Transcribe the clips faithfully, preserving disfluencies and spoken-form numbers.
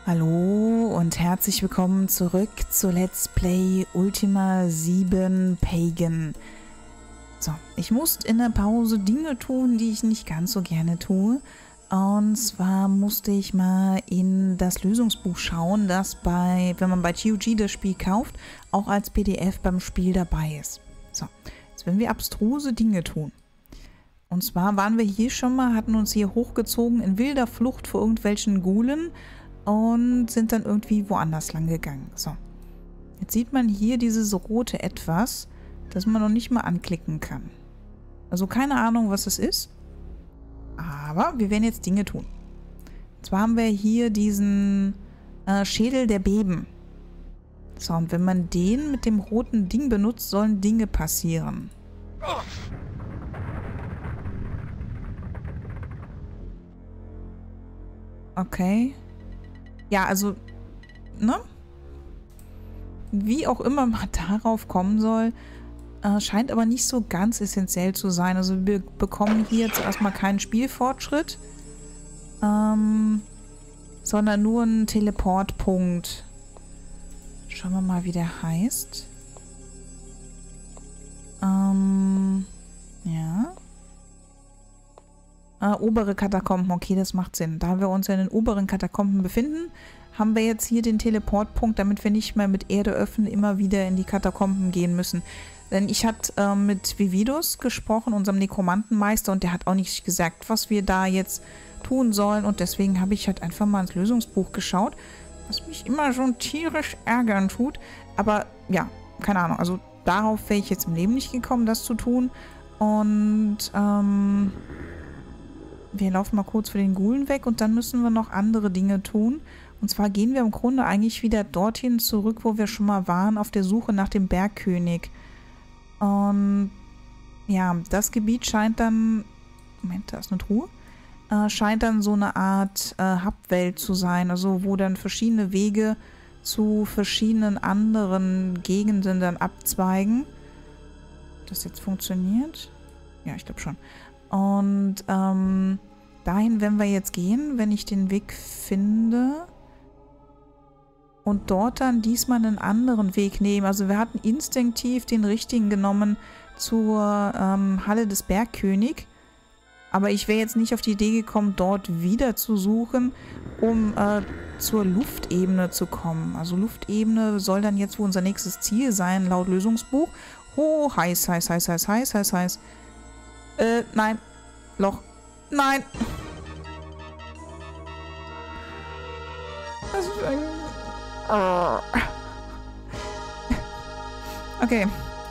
Hallo und herzlich willkommen zurück zu Let's Play Ultima sieben Pagan. So, ich musste in der Pause Dinge tun, die ich nicht ganz so gerne tue. Und zwar musste ich mal in das Lösungsbuch schauen, das bei, wenn man bei G O G das Spiel kauft, auch als P D F beim Spiel dabei ist. So, jetzt werden wir abstruse Dinge tun. Und zwar waren wir hier schon mal, hatten uns hier hochgezogen in wilder Flucht vor irgendwelchen Ghoulen und sind dann irgendwie woanders lang gegangen. So, jetzt sieht man hier dieses rote Etwas, das man noch nicht mal anklicken kann. Also keine Ahnung, was es ist. Aber wir werden jetzt Dinge tun. Und zwar haben wir hier diesen äh, Schädel der Beben. So, und wenn man den mit dem roten Ding benutzt, sollen Dinge passieren. Okay. Ja, also, ne? Wie auch immer man darauf kommen soll, äh, scheint aber nicht so ganz essentiell zu sein. Also wir bekommen hier jetzt erstmal keinen Spielfortschritt, ähm, sondern nur einen Teleportpunkt. Schauen wir mal, wie der heißt. Ähm, ja. Äh, obere Katakomben, okay, das macht Sinn. Da wir uns ja in den oberen Katakomben befinden, haben wir jetzt hier den Teleportpunkt, damit wir nicht mehr mit Erde öffnen, immer wieder in die Katakomben gehen müssen. Denn ich hatte äh, mit Vividus gesprochen, unserem Nekromantenmeister, und der hat auch nicht gesagt, was wir da jetzt tun sollen. Und deswegen habe ich halt einfach mal ins Lösungsbuch geschaut, was mich immer schon tierisch ärgern tut. Aber ja, keine Ahnung, also darauf wäre ich jetzt im Leben nicht gekommen, das zu tun. Und ähm... wir laufen mal kurz für den Ghoulen weg und dann müssen wir noch andere Dinge tun. Und zwar gehen wir im Grunde eigentlich wieder dorthin zurück, wo wir schon mal waren, auf der Suche nach dem Bergkönig. Und ja, das Gebiet scheint dann... Moment, da ist eine Truhe. Äh, scheint dann so eine Art äh, Hubwelt zu sein, also wo dann verschiedene Wege zu verschiedenen anderen Gegenden dann abzweigen. Hat das jetzt funktioniert? Ja, ich glaube schon. Und ähm, dahin werden wir jetzt gehen, wenn ich den Weg finde. Und dort dann diesmal einen anderen Weg nehmen. Also wir hatten instinktiv den richtigen genommen zur ähm, Halle des Bergkönig. Aber ich wäre jetzt nicht auf die Idee gekommen, dort wieder zu suchen, um äh, zur Luftebene zu kommen. Also Luftebene soll dann jetzt wohl unser nächstes Ziel sein, laut Lösungsbuch. Oh, heiß, heiß, heiß, heiß, heiß, heiß, heiß. Äh, nein. Loch. Nein. Was ist ein... Oh. Okay.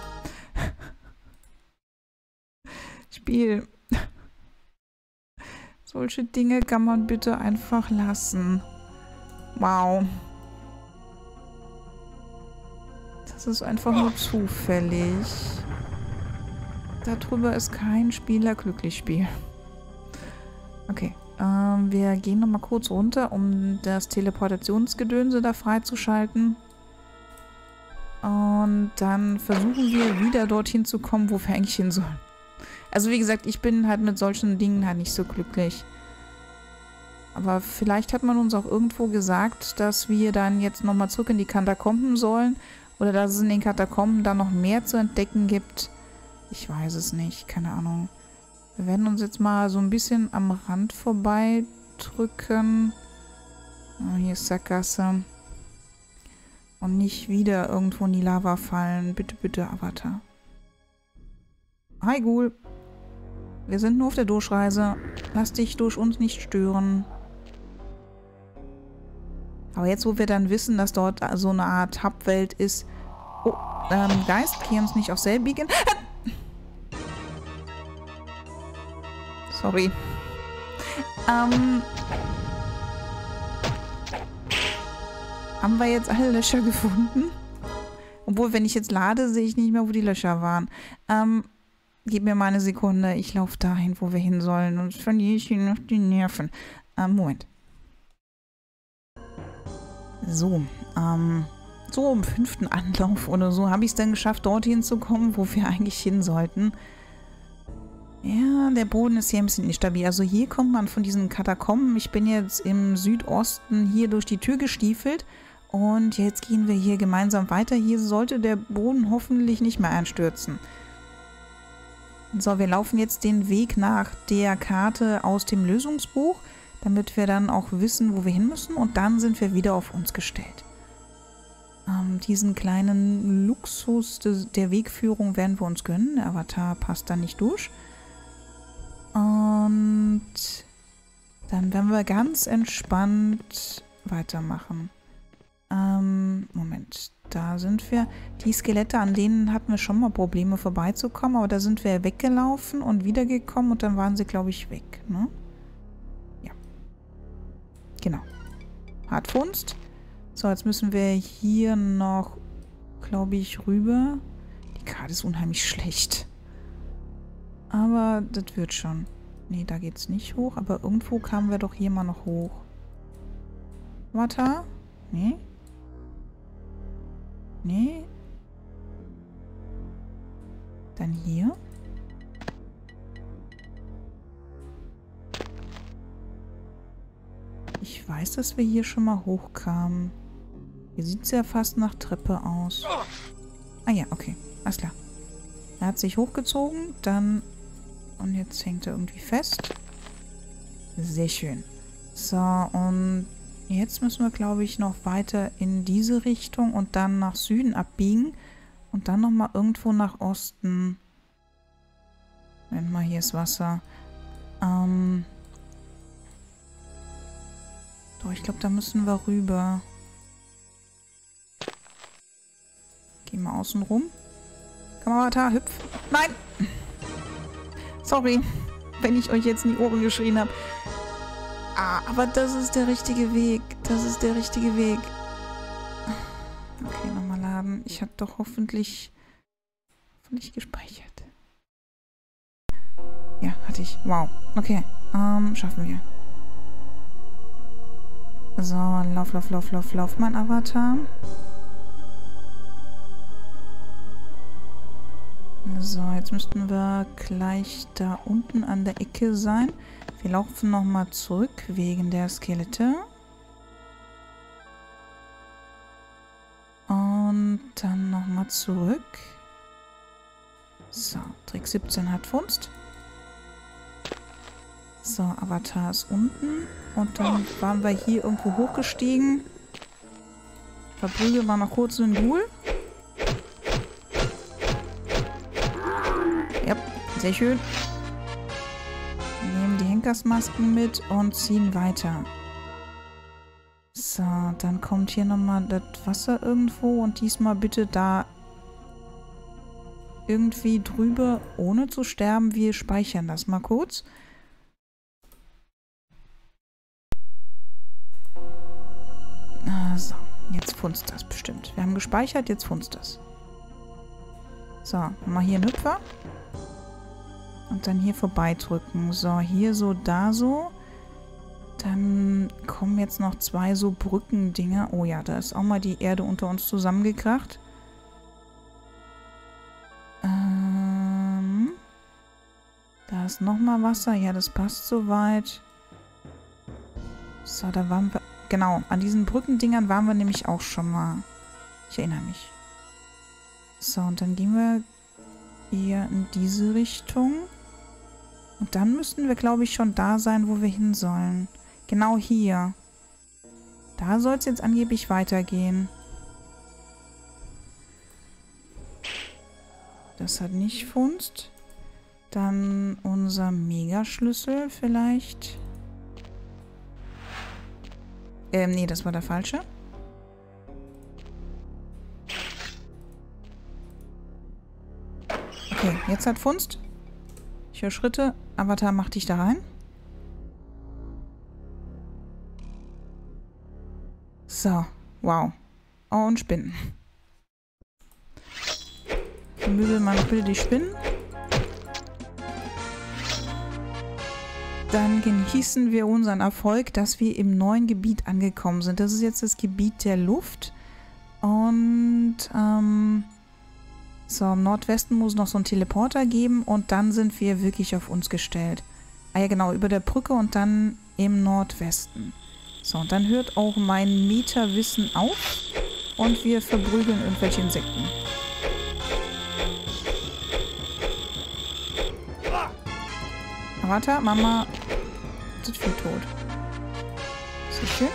Spiel. Solche Dinge kann man bitte einfach lassen. Wow. Das ist einfach nur zufällig. Darüber ist kein Spieler glücklich Spiel. Okay, ähm, wir gehen nochmal kurz runter, um das Teleportationsgedönse da freizuschalten. Und dann versuchen wir wieder dorthin zu kommen, wo wir eigentlich hin sollen. Also wie gesagt, ich bin halt mit solchen Dingen halt nicht so glücklich. Aber vielleicht hat man uns auch irgendwo gesagt, dass wir dann jetzt nochmal zurück in die Katakomben sollen. Oder dass es in den Katakomben dann noch mehr zu entdecken gibt. Ich weiß es nicht, keine Ahnung. Wir werden uns jetzt mal so ein bisschen am Rand vorbei drücken. Oh, hier ist Sackgasse. Und nicht wieder irgendwo in die Lava fallen. Bitte, bitte, Avatar. Hi, Ghoul. Wir sind nur auf der Durchreise. Lass dich durch uns nicht stören. Aber jetzt, wo wir dann wissen, dass dort so eine Art Hubwelt ist. Oh, ähm, Geist, geh uns nicht auf selbigen. Sorry. Ähm. Haben wir jetzt alle Löcher gefunden? Obwohl, wenn ich jetzt lade, sehe ich nicht mehr, wo die Löcher waren. Ähm, gib mir mal eine Sekunde. Ich laufe dahin, wo wir hin sollen. Und verliere ich hier noch die Nerven. Ähm, Moment. So, ähm, so im fünften Anlauf oder so habe ich es dann geschafft, dorthin zu kommen, wo wir eigentlich hin sollten. Ja, der Boden ist hier ein bisschen instabil. Also hier kommt man von diesen Katakomben. Ich bin jetzt im Südosten hier durch die Tür gestiefelt. Und jetzt gehen wir hier gemeinsam weiter. Hier sollte der Boden hoffentlich nicht mehr einstürzen. So, wir laufen jetzt den Weg nach der Karte aus dem Lösungsbuch, damit wir dann auch wissen, wo wir hin müssen. Und dann sind wir wieder auf uns gestellt. Ähm, diesen kleinen Luxus des, der Wegführung werden wir uns gönnen. Der Avatar passt da nicht durch. Und dann werden wir ganz entspannt weitermachen. Ähm, Moment, da sind wir. Die Skelette, an denen hatten wir schon mal Probleme vorbeizukommen, aber da sind wir weggelaufen und wiedergekommen und dann waren sie, glaube ich, weg, ne? Ja. Genau. Hartfunst. So, jetzt müssen wir hier noch, glaube ich, rüber. Die Karte ist unheimlich schlecht. Aber das wird schon. Nee, da geht's nicht hoch. Aber irgendwo kamen wir doch hier mal noch hoch. Warte. Nee. Nee. Dann hier. Ich weiß, dass wir hier schon mal hochkamen. Hier sieht es ja fast nach Treppe aus. Ah ja, okay. Alles klar. Er hat sich hochgezogen, dann... Und jetzt hängt er irgendwie fest. Sehr schön. So, und jetzt müssen wir, glaube ich, noch weiter in diese Richtung und dann nach Süden abbiegen. Und dann nochmal irgendwo nach Osten. Moment mal, hier ist Wasser. Ähm... Doch, ich glaube, da müssen wir rüber. Gehen wir außen rum. Komm mal, Avatar, hüpf. Nein! Sorry, wenn ich euch jetzt in die Ohren geschrien habe. Ah, aber das ist der richtige Weg. Das ist der richtige Weg. Okay, nochmal laden. Ich habe doch hoffentlich, hoffentlich gespeichert. Ja, hatte ich. Wow. Okay, ähm, schaffen wir. So, lauf, lauf, lauf, lauf, lauf, mein Avatar. So, jetzt müssten wir gleich da unten an der Ecke sein. Wir laufen nochmal zurück wegen der Skelette. Und dann nochmal zurück. So, Trick siebzehn hat Funst. So, Avatar ist unten. Und dann waren wir hier irgendwo hochgestiegen. Verprügeln wir noch kurz den Ghoul. Ja, sehr schön. Nehmen die Henkersmasken mit und ziehen weiter. So, dann kommt hier nochmal das Wasser irgendwo und diesmal bitte da irgendwie drüber, ohne zu sterben. Wir speichern das mal kurz. So, jetzt funzt das bestimmt. Wir haben gespeichert, jetzt funzt das. So, mal hier einen Hüpfer. Und dann hier vorbeidrücken. So, hier so, da so. Dann kommen jetzt noch zwei so Brückendinger. Oh ja, da ist auch mal die Erde unter uns zusammengekracht. Ähm, da ist nochmal Wasser. Ja, das passt soweit. So, da waren wir... Genau, an diesen Brückendingern waren wir nämlich auch schon mal. Ich erinnere mich. So, und dann gehen wir hier in diese Richtung. Und dann müssten wir, glaube ich, schon da sein, wo wir hin sollen. Genau hier. Da soll es jetzt angeblich weitergehen. Das hat nicht Funst. Dann unser Megaschlüssel vielleicht. Ähm, nee, das war der falsche. Okay, jetzt hat Funst. Ich höre Schritte. Avatar, mach dich da rein. So, wow. Oh, und Spinnen. Vermöbeln mal noch bitte die Spinnen. Dann genießen wir unseren Erfolg, dass wir im neuen Gebiet angekommen sind. Das ist jetzt das Gebiet der Luft. Und, ähm... So, im Nordwesten muss es noch so einen Teleporter geben und dann sind wir wirklich auf uns gestellt. Ah ja, genau, über der Brücke und dann im Nordwesten. So, und dann hört auch mein Meta-Wissen auf und wir verprügeln irgendwelche Insekten. Ah, warte, Mama ist viel tot. Sehr schön.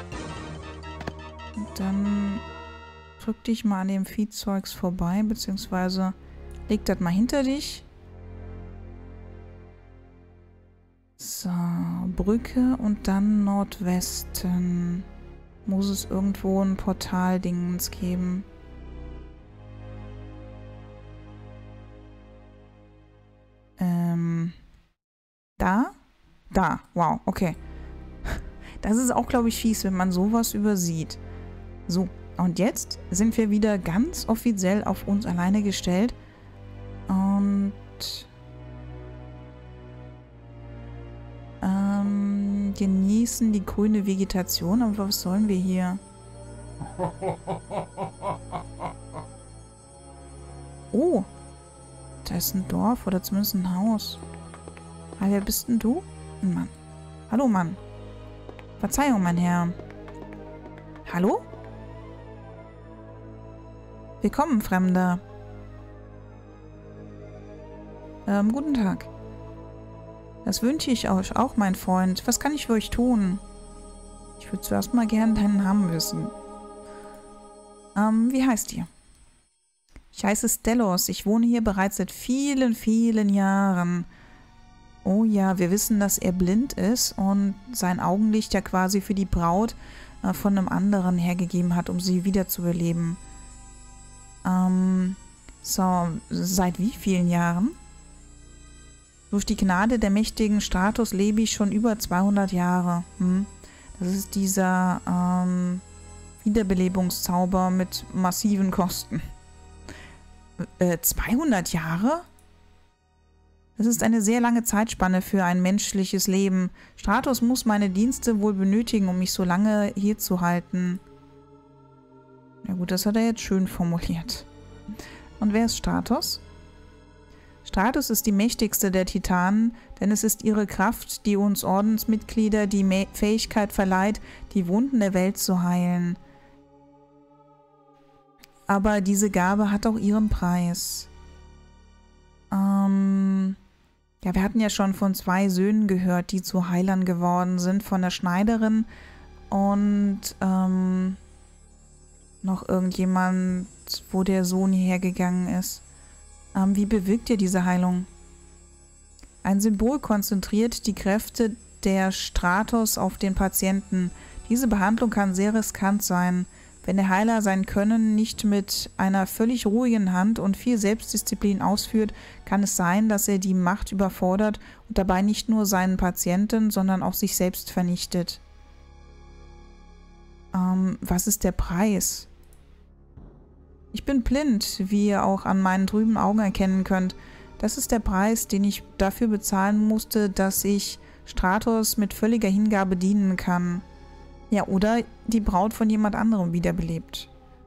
Und dann drück dich mal an dem Viehzeugs vorbei, beziehungsweise leg das mal hinter dich. So, Brücke und dann Nordwesten. Muss es irgendwo ein Portal-Dingens geben. Ähm, da? Da, wow, okay. Das ist auch, glaube ich, fies, wenn man sowas übersieht. So, und jetzt sind wir wieder ganz offiziell auf uns alleine gestellt. Und ähm, genießen die grüne Vegetation. Aber was sollen wir hier? Oh, da ist ein Dorf oder zumindest ein Haus. Ah, wer bist denn du? Ein Mann. Hallo, Mann. Verzeihung, mein Herr. Hallo? Willkommen, Fremder. Ähm, guten Tag. Das wünsche ich euch auch, mein Freund. Was kann ich für euch tun? Ich würde zuerst mal gern deinen Namen wissen. Ähm, wie heißt ihr? Ich heiße Stellos. Ich wohne hier bereits seit vielen, vielen Jahren. Oh ja, wir wissen, dass er blind ist und sein Augenlicht ja quasi für die Braut äh, von einem anderen hergegeben hat, um sie wiederzubeleben. Ähm, so, seit wie vielen Jahren? Durch die Gnade der mächtigen Stratos lebe ich schon über zweihundert Jahre. Hm? Das ist dieser ähm, Wiederbelebungszauber mit massiven Kosten. Äh, zweihundert Jahre? Das ist eine sehr lange Zeitspanne für ein menschliches Leben. Stratos muss meine Dienste wohl benötigen, um mich so lange hier zu halten. Na gut, das hat er jetzt schön formuliert. Und wer ist Stratos? Stratos ist die mächtigste der Titanen, denn es ist ihre Kraft, die uns Ordensmitglieder die Mä- Fähigkeit verleiht, die Wunden der Welt zu heilen. Aber diese Gabe hat auch ihren Preis. Ähm, ja, wir hatten ja schon von zwei Söhnen gehört, die zu Heilern geworden sind, von der Schneiderin und ähm, noch irgendjemand, wo der Sohn hierher gegangen ist. Ähm, wie bewirkt ihr diese Heilung? Ein Symbol konzentriert die Kräfte der Stratos auf den Patienten. Diese Behandlung kann sehr riskant sein. Wenn der Heiler sein Können nicht mit einer völlig ruhigen Hand und viel Selbstdisziplin ausführt, kann es sein, dass er die Macht überfordert und dabei nicht nur seinen Patienten, sondern auch sich selbst vernichtet. Ähm, was ist der Preis? Ich bin blind, wie ihr auch an meinen trüben Augen erkennen könnt. Das ist der Preis, den ich dafür bezahlen musste, dass ich Stratos mit völliger Hingabe dienen kann. Ja, oder die Braut von jemand anderem wiederbelebt.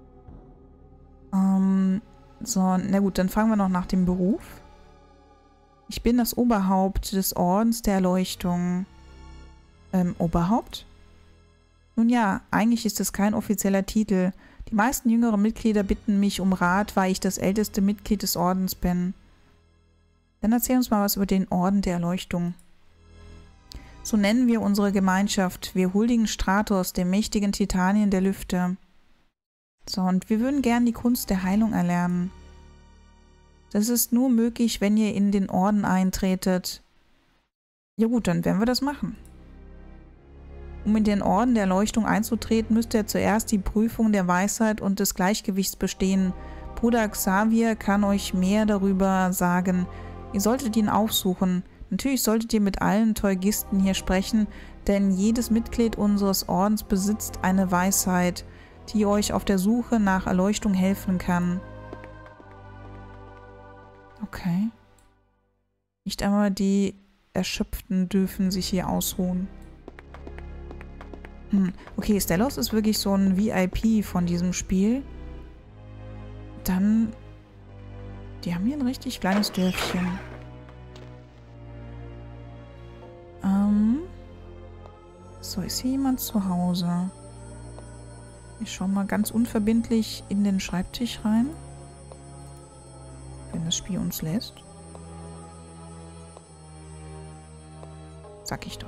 Ähm, so, na gut, dann fragen wir noch nach dem Beruf. Ich bin das Oberhaupt des Ordens der Erleuchtung. Ähm, Oberhaupt? Nun ja, eigentlich ist es kein offizieller Titel. Die meisten jüngeren Mitglieder bitten mich um Rat, weil ich das älteste Mitglied des Ordens bin. Dann erzähl uns mal was über den Orden der Erleuchtung. So nennen wir unsere Gemeinschaft. Wir huldigen Stratos, dem mächtigen Titanien der Lüfte. So, und wir würden gern die Kunst der Heilung erlernen. Das ist nur möglich, wenn ihr in den Orden eintretet. Ja gut, dann werden wir das machen. Um in den Orden der Erleuchtung einzutreten, müsst ihr zuerst die Prüfung der Weisheit und des Gleichgewichts bestehen. Bruder Xavier kann euch mehr darüber sagen. Ihr solltet ihn aufsuchen. Natürlich solltet ihr mit allen Teugisten hier sprechen, denn jedes Mitglied unseres Ordens besitzt eine Weisheit, die euch auf der Suche nach Erleuchtung helfen kann. Okay. Nicht einmal die Erschöpften dürfen sich hier ausruhen. Hm. Okay, Stellos ist wirklich so ein V I P von diesem Spiel. Dann Die haben hier ein richtig kleines Dörfchen. Ähm. So, ist hier jemand zu Hause? Ich schaue mal ganz unverbindlich in den Schreibtisch rein. Wenn das Spiel uns lässt. Sag ich doch.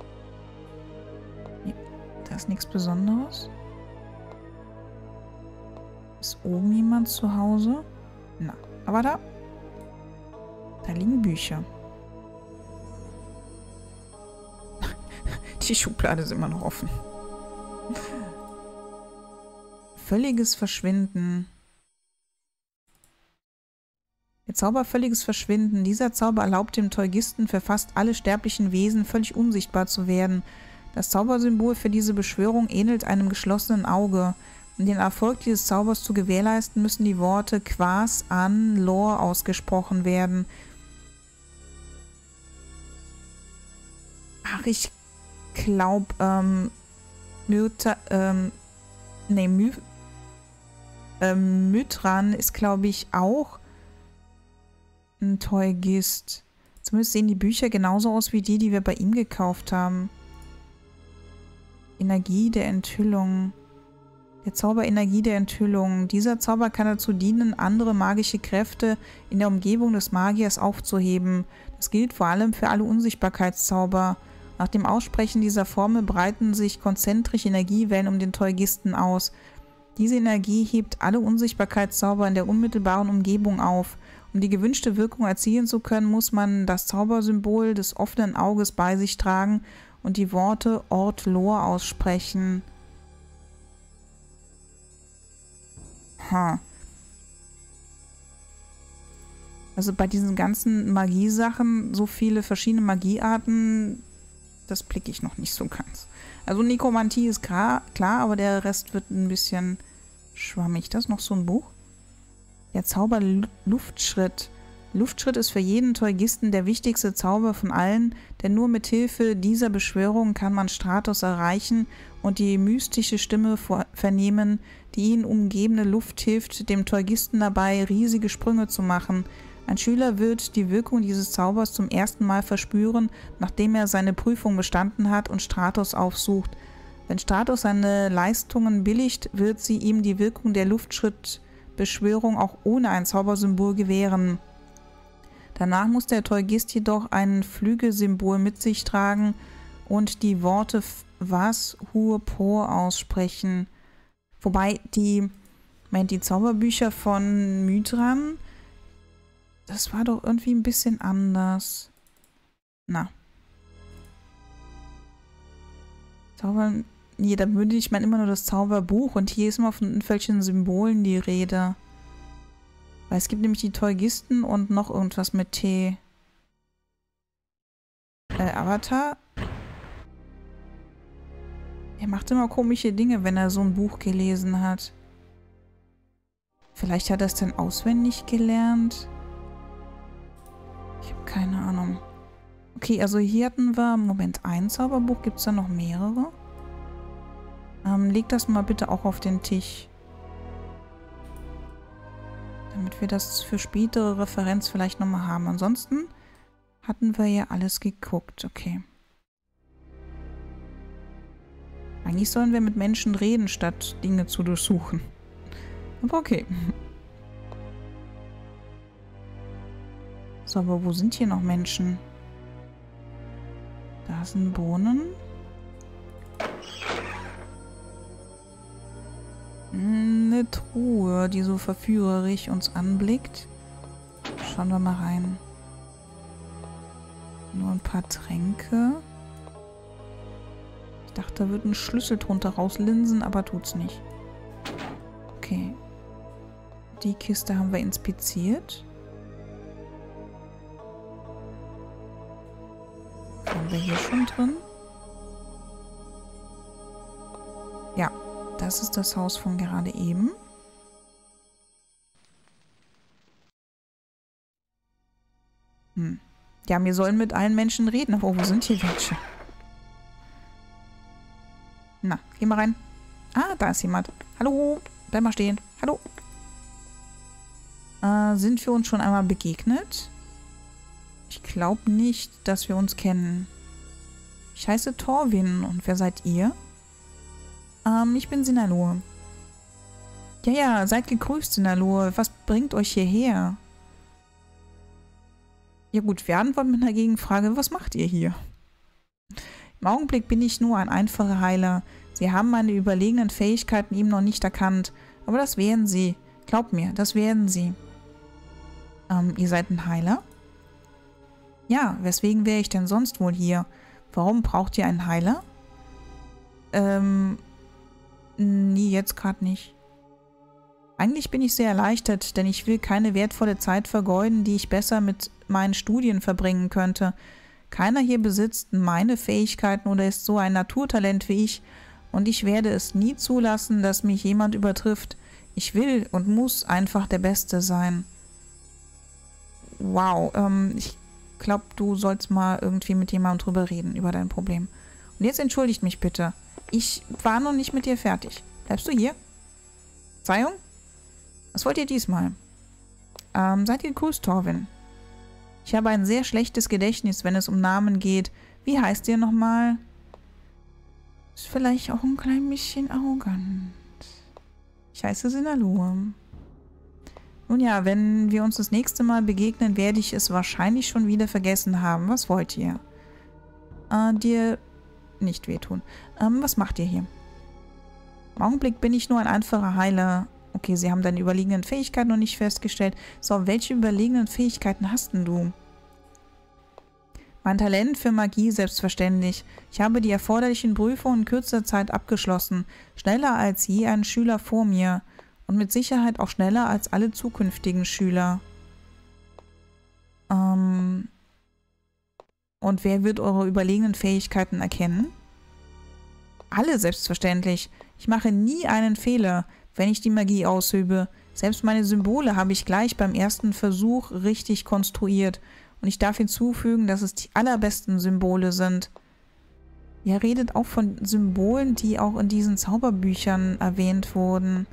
Nee, da ist nichts Besonderes. Ist oben jemand zu Hause? Na, aber da. Da liegen Bücher. Die Schublade ist immer noch offen. Völliges Verschwinden. Der Zauber Völliges Verschwinden. Dieser Zauber erlaubt dem Teugisten für fast alle sterblichen Wesen völlig unsichtbar zu werden. Das Zaubersymbol für diese Beschwörung ähnelt einem geschlossenen Auge. Um den Erfolg dieses Zaubers zu gewährleisten, müssen die Worte Quas an Lor ausgesprochen werden. Ach, ich glaube, ähm, Mytha, ähm, nee, My, ähm, Mythran ist, glaube ich, auch ein Teugist. Zumindest sehen die Bücher genauso aus wie die, die wir bei ihm gekauft haben. Energie der Enthüllung. Der Zauber Energie der Enthüllung. Dieser Zauber kann dazu dienen, andere magische Kräfte in der Umgebung des Magiers aufzuheben. Das gilt vor allem für alle Unsichtbarkeitszauber. Nach dem Aussprechen dieser Formel breiten sich konzentrische Energiewellen um den Teugisten aus. Diese Energie hebt alle Unsichtbarkeitszauber in der unmittelbaren Umgebung auf. Um die gewünschte Wirkung erzielen zu können, muss man das Zaubersymbol des offenen Auges bei sich tragen und die Worte Ort Lor aussprechen. Ha. Also bei diesen ganzen Magiesachen, so viele verschiedene Magiearten, das blicke ich noch nicht so ganz. Also Nekromantie ist klar, klar, aber der Rest wird ein bisschen schwammig. Das ist noch so ein Buch. Der Zauber Luftschritt. Luftschritt ist für jeden Teugisten der wichtigste Zauber von allen, denn nur mit Hilfe dieser Beschwörung kann man Stratos erreichen und die mystische Stimme vernehmen, die ihn umgebende Luft hilft, dem Teugisten dabei, riesige Sprünge zu machen. Ein Schüler wird die Wirkung dieses Zaubers zum ersten Mal verspüren, nachdem er seine Prüfung bestanden hat und Stratos aufsucht. Wenn Stratos seine Leistungen billigt, wird sie ihm die Wirkung der Luftschrittbeschwörung auch ohne ein Zaubersymbol gewähren. Danach muss der Teugist jedoch ein Flügelsymbol mit sich tragen und die Worte Was Hur Por aussprechen. Wobei die, meint die Zauberbücher von Mythran, das war doch irgendwie ein bisschen anders. Na. Zauber, nee, da würde ich mal immer nur das Zauberbuch und hier ist immer von irgendwelchen Symbolen die Rede. Weil es gibt nämlich die Teugisten und noch irgendwas mit T. Äh, Avatar? Er macht immer komische Dinge, wenn er so ein Buch gelesen hat. Vielleicht hat er es dann auswendig gelernt. Ich habe keine Ahnung. Okay, also hier hatten wir, Moment, ein Zauberbuch. Gibt es da noch mehrere? Ähm, leg das mal bitte auch auf den Tisch. Damit wir das für spätere Referenz vielleicht nochmal haben. Ansonsten hatten wir ja alles geguckt. Okay. Eigentlich sollen wir mit Menschen reden, statt Dinge zu durchsuchen. Aber okay. So, aber wo sind hier noch Menschen? Da sind Bohnen. Eine Truhe, die so verführerisch uns anblickt. Schauen wir mal rein. Nur ein paar Tränke. Ich dachte, da wird ein Schlüssel drunter rauslinsen, aber tut's nicht. Okay. Die Kiste haben wir inspiziert. Haben wir hier schon drin? Ja, das ist das Haus von gerade eben. Hm. Ja, wir sollen mit allen Menschen reden, aber wo sind hier welche? Na, geh mal rein. Ah, da ist jemand. Hallo, bleib mal stehen. Hallo. Äh, sind wir uns schon einmal begegnet? Ich glaube nicht, dass wir uns kennen. Ich heiße Torwin und wer seid ihr? Ähm, ich bin Sinaloa. Ja, ja, seid gegrüßt, Sinaloa. Was bringt euch hierher? Ja gut, wir antworten mit einer Gegenfrage. Was macht ihr hier? Im Augenblick bin ich nur ein einfacher Heiler. Sie haben meine überlegenen Fähigkeiten ihm noch nicht erkannt. Aber das werden sie. Glaubt mir, das werden sie. Ähm, ihr seid ein Heiler? Ja, weswegen wäre ich denn sonst wohl hier? Warum braucht ihr einen Heiler? Ähm, nee, jetzt gerade nicht. Eigentlich bin ich sehr erleichtert, denn ich will keine wertvolle Zeit vergeuden, die ich besser mit meinen Studien verbringen könnte. Keiner hier besitzt meine Fähigkeiten oder ist so ein Naturtalent wie ich, und ich werde es nie zulassen, dass mich jemand übertrifft. Ich will und muss einfach der Beste sein. Wow, ähm, ich glaube, du sollst mal irgendwie mit jemandem drüber reden, über dein Problem. Und jetzt entschuldigt mich bitte. Ich war noch nicht mit dir fertig. Bleibst du hier? Verzeihung? Was wollt ihr diesmal? Ähm, seid ihr gegrüßt, Torwin? Ich habe ein sehr schlechtes Gedächtnis, wenn es um Namen geht. Wie heißt ihr nochmal? Ist vielleicht auch ein klein bisschen arrogant. Ich heiße Sinaloa. Nun ja, wenn wir uns das nächste Mal begegnen, werde ich es wahrscheinlich schon wieder vergessen haben. Was wollt ihr? Äh, dir nicht wehtun. Ähm, was macht ihr hier? Im Augenblick bin ich nur ein einfacher Heiler. Okay, sie haben deine überliegenden Fähigkeiten noch nicht festgestellt. So, welche überliegenden Fähigkeiten hast denn du? Mein Talent für Magie, selbstverständlich. Ich habe die erforderlichen Prüfungen in kürzester Zeit abgeschlossen. Schneller als je ein Schüler vor mir. Und mit Sicherheit auch schneller als alle zukünftigen Schüler. Ähm Und wer wird eure überlegenen Fähigkeiten erkennen? Alle, selbstverständlich. Ich mache nie einen Fehler, wenn ich die Magie ausübe. Selbst meine Symbole habe ich gleich beim ersten Versuch richtig konstruiert. Und ich darf hinzufügen, dass es die allerbesten Symbole sind. Ihr redet auch von Symbolen, die auch in diesen Zauberbüchern erwähnt wurden.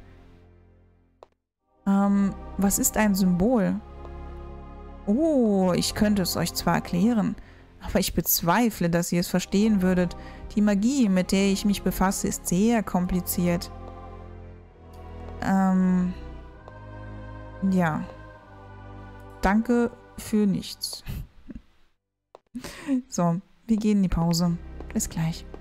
Ähm, was ist ein Symbol? Oh, ich könnte es euch zwar erklären, aber ich bezweifle, dass ihr es verstehen würdet. Die Magie, mit der ich mich befasse, ist sehr kompliziert. Ähm, ja. Danke für nichts. So, wir gehen in die Pause. Bis gleich.